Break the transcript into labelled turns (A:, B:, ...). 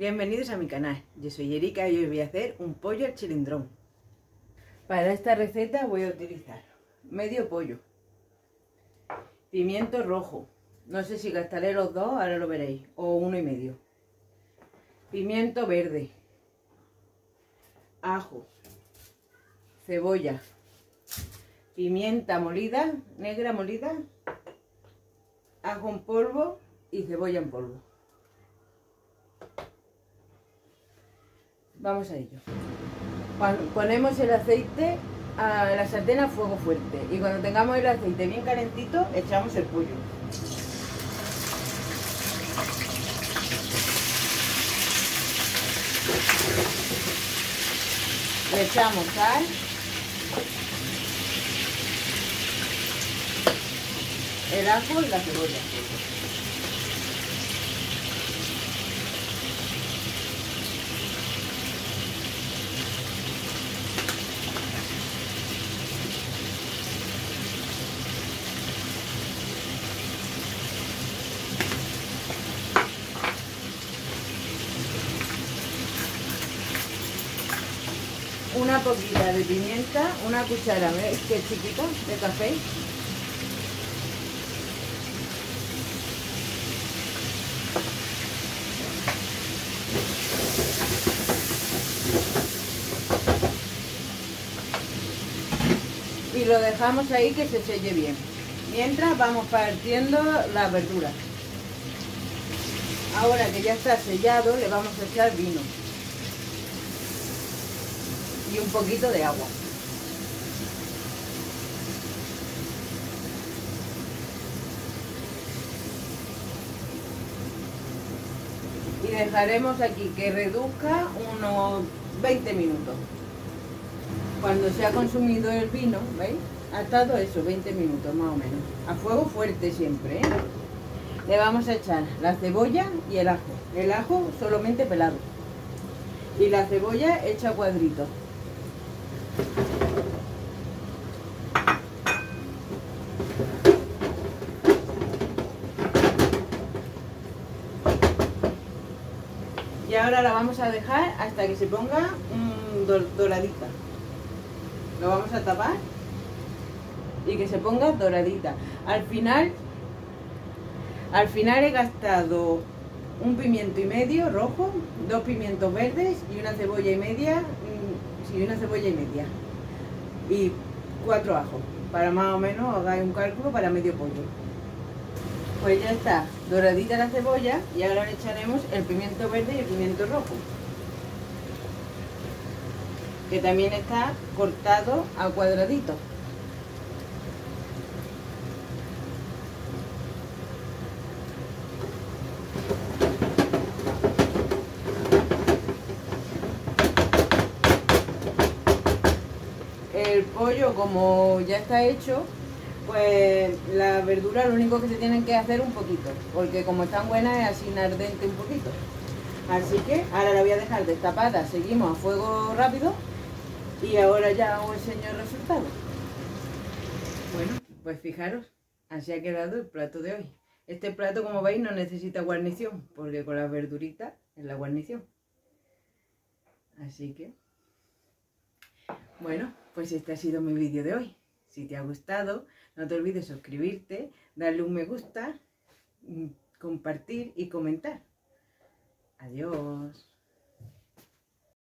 A: Bienvenidos a mi canal, yo soy Erika y hoy voy a hacer un pollo al chilindrón. Para esta receta voy a utilizar medio pollo, pimiento rojo, no sé si gastaré los dos, ahora lo veréis, o 1,5, pimiento verde, ajo, cebolla, pimienta molida, negra molida, ajo en polvo y cebolla en polvo. Vamos a ello. Ponemos el aceite a la sartén a fuego fuerte y cuando tengamos el aceite bien calentito echamos el pollo. Le echamos sal, el ajo y la cebolla. Una poquita de pimienta, una cuchara que es chiquita de café. Y lo dejamos ahí que se selle bien. Mientras vamos partiendo las verduras. Ahora que ya está sellado le vamos a echar vino. Y un poquito de agua. Y dejaremos aquí que reduzca unos 20 minutos. Cuando se ha consumido el vino, ¿veis? Ha estado eso, 20 minutos más o menos. A fuego fuerte siempre, ¿eh? Le vamos a echar la cebolla y el ajo. El ajo solamente pelado. Y la cebolla hecha a cuadritos. Y ahora la vamos a dejar hasta que se ponga doradita. Lo vamos a tapar y que se ponga doradita. Al final he gastado 1,5 pimientos rojo, 2 pimientos verdes y una cebolla y media. Y 4 ajos, para más o menos hagáis un cálculo para medio pollo. Pues ya está doradita la cebolla y ahora le echaremos el pimiento verde y el pimiento rojo, que también está cortado a cuadraditos. El pollo, como ya está hecho, pues la verdura lo único que se tienen que hacer un poquito, porque como están buenas es así ardente un poquito. Así que ahora la voy a dejar destapada, seguimos a fuego rápido y ahora ya os enseño el resultado. Bueno, pues fijaros, así ha quedado el plato de hoy. Este plato, como veis, no necesita guarnición, porque con las verduritas es la guarnición. Así que, bueno, pues este ha sido mi vídeo de hoy. Si te ha gustado, no te olvides suscribirte, darle un me gusta, compartir y comentar. Adiós.